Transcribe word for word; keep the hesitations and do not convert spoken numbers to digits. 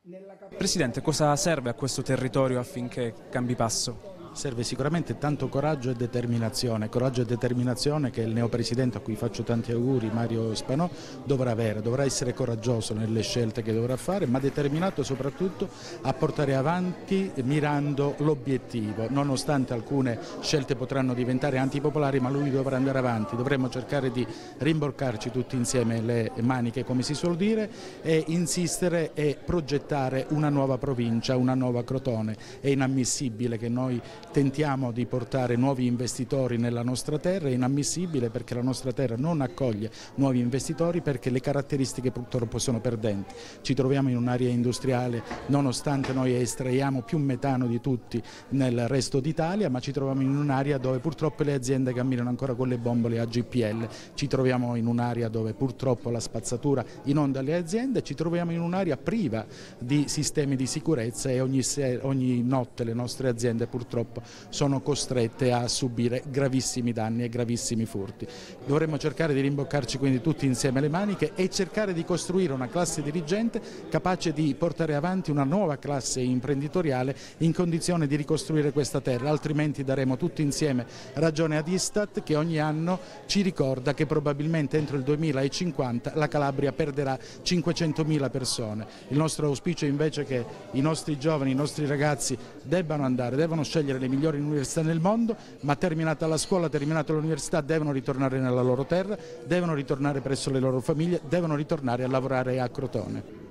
Presidente, cosa serve a questo territorio affinché cambi passo? Serve sicuramente tanto coraggio e determinazione, coraggio e determinazione che il neopresidente, a cui faccio tanti auguri, Mario Spanò, dovrà avere, dovrà essere coraggioso nelle scelte che dovrà fare, ma determinato soprattutto a portare avanti mirando l'obiettivo, nonostante alcune scelte potranno diventare antipopolari, ma lui dovrà andare avanti, dovremo cercare di rimborcarci tutti insieme le maniche, come si suol dire, e insistere e progettare una nuova provincia, una nuova Crotone. È inammissibile che noi tentiamo di portare nuovi investitori nella nostra terra, è inammissibile perché la nostra terra non accoglie nuovi investitori perché le caratteristiche purtroppo sono perdenti. Ci troviamo in un'area industriale, nonostante noi estraiamo più metano di tutti nel resto d'Italia, ma ci troviamo in un'area dove purtroppo le aziende camminano ancora con le bombole a G P L, ci troviamo in un'area dove purtroppo la spazzatura inonda le aziende, ci troviamo in un'area priva di sistemi di sicurezza e ogni, ogni notte le nostre aziende purtroppo sono costrette a subire gravissimi danni e gravissimi furti. Dovremmo cercare di rimboccarci quindi tutti insieme le maniche e cercare di costruire una classe dirigente capace di portare avanti una nuova classe imprenditoriale in condizione di ricostruire questa terra, altrimenti daremo tutti insieme ragione ad Istat che ogni anno ci ricorda che probabilmente entro il duemilacinquanta la Calabria perderà cinquecentomila persone. Il nostro auspicio è invece che i nostri giovani, i nostri ragazzi debbano andare, devono scegliere le migliori università nel mondo, ma terminata la scuola, terminata l'università, devono ritornare nella loro terra, devono ritornare presso le loro famiglie, devono ritornare a lavorare a Crotone.